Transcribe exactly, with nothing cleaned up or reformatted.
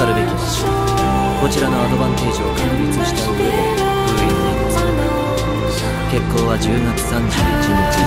かるべき場所、こちらのアドバンテージを確立した上で封印に臨む。決行はじゅうがつさんじゅういちにち